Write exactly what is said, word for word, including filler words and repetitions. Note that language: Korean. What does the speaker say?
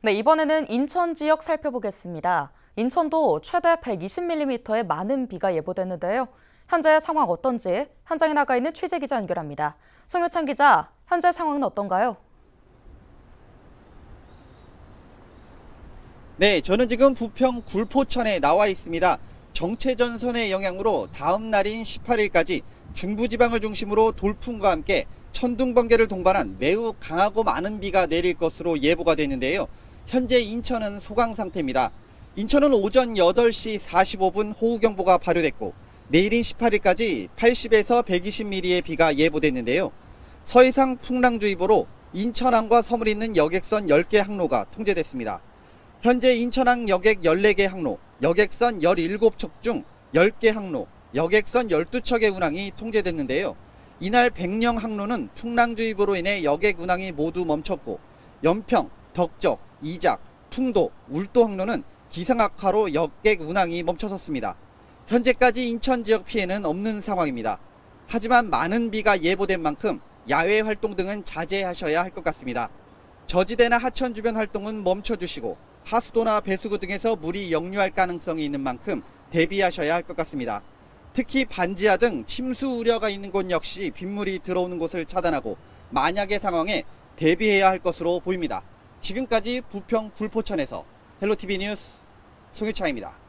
네, 이번에는 인천 지역 살펴보겠습니다. 인천도 최대 백이십 밀리미터의 많은 비가 예보됐는데요. 현재 상황 어떤지 현장에 나가 있는 취재기자 연결합니다. 송효찬 기자, 현재 상황은 어떤가요? 네, 저는 지금 부평 굴포천에 나와 있습니다. 정체전선의 영향으로 다음 날인 십팔 일까지 중부지방을 중심으로 돌풍과 함께 천둥, 번개를 동반한 매우 강하고 많은 비가 내릴 것으로 예보가 됐는데요. 현재 인천은 소강 상태입니다. 인천은 오전 여덟 시 사십오 분 호우경보가 발효됐고 내일인 십팔 일까지 팔십에서 백이십 밀리미터의 비가 예보됐는데요. 서해상 풍랑주의보로 인천항과 섬을 잇는 여객선 열 개 항로가 통제됐습니다. 현재 인천항 여객 열네 개 항로, 여객선 열일곱 척 중 열 개 항로, 여객선 열두 척의 운항이 통제됐는데요. 이날 백령 항로는 풍랑주의보로 인해 여객 운항이 모두 멈췄고 연평, 덕적, 이작, 풍도, 울도 항로는 기상 악화로 여객 운항이 멈춰섰습니다. 현재까지 인천 지역 피해는 없는 상황입니다. 하지만 많은 비가 예보된 만큼 야외 활동 등은 자제하셔야 할 것 같습니다. 저지대나 하천 주변 활동은 멈춰주시고 하수도나 배수구 등에서 물이 역류할 가능성이 있는 만큼 대비하셔야 할 것 같습니다. 특히 반지하 등 침수 우려가 있는 곳 역시 빗물이 들어오는 곳을 차단하고 만약의 상황에 대비해야 할 것으로 보입니다. 지금까지 부평 굴포천에서 헬로티비 뉴스 송유차입니다.